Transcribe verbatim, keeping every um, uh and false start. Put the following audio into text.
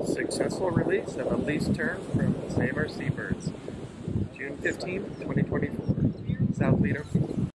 Successful release of a lease term from Save Our Seabirds, June fifteenth, twenty twenty-four, South Lido Key.